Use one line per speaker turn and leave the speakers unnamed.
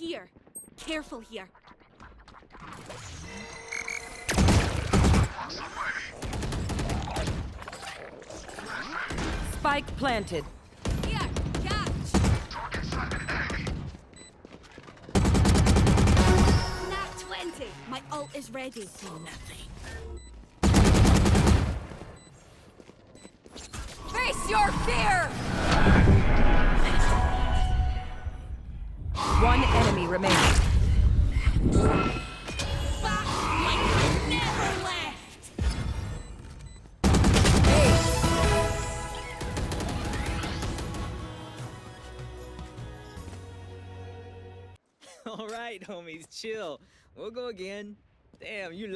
here. Careful here.
Spike planted.
Here, catch! Nat 20! My ult is ready. See nothing. Face your fear!
One enemy remaining.
Back like you never left!
All right, homies, chill. We'll go again. Damn, you